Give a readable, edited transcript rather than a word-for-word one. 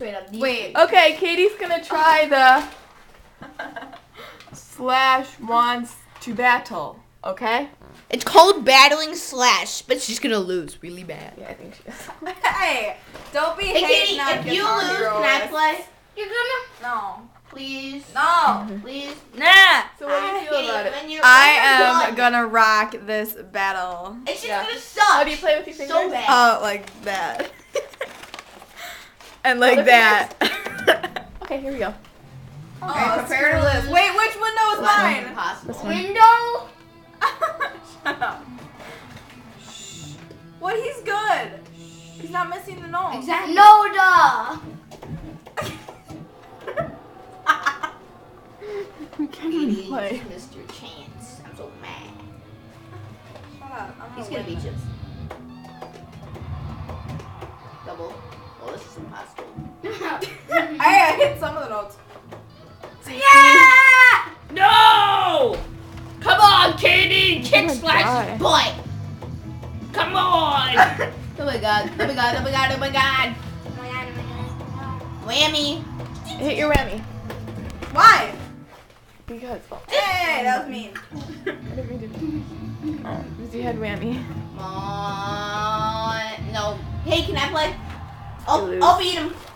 concentrate on these. Wait. Okay, Katie's gonna try the Slash wants to battle. Okay? It's called battling Slash, but she's gonna lose really bad. Yeah, I think she is. Hey, don't be Hey, hating Katie, on if Guitar you lose, Hero can I lists. play? You're gonna? No. Please. No. Please. Nah. So what do you feel Katie, about it? when you're I when am you're done, gonna rock this battle. It's just Yeah. gonna suck. How do you play with your fingers? So bad. Oh, like that. And like Other that. Okay, here we go. Oh, Alright, prepare to lose. Wait, which window is mine? Impossible. This one. Window. Shut up. What? He's good. He's not missing the note. Exactly. No, duh. We can't even Katie, play. you missed your chance. I'm so mad. Shut up. I'm He's gonna gonna beat win. you. Double. Oh, this is impossible. Hey, I hit some of the notes. Yeah! No! Come on, Katie! Kick Oh my Slash! God. Boy. Come on! Oh my god. Oh my god. Oh my god. Oh my god. Whammy. Hit your whammy. Why? Because. Hey, that was mean. I didn't mean to. Oh, because you had whammy. Come on. No. Hey, can I play? You lose. I'll beat him.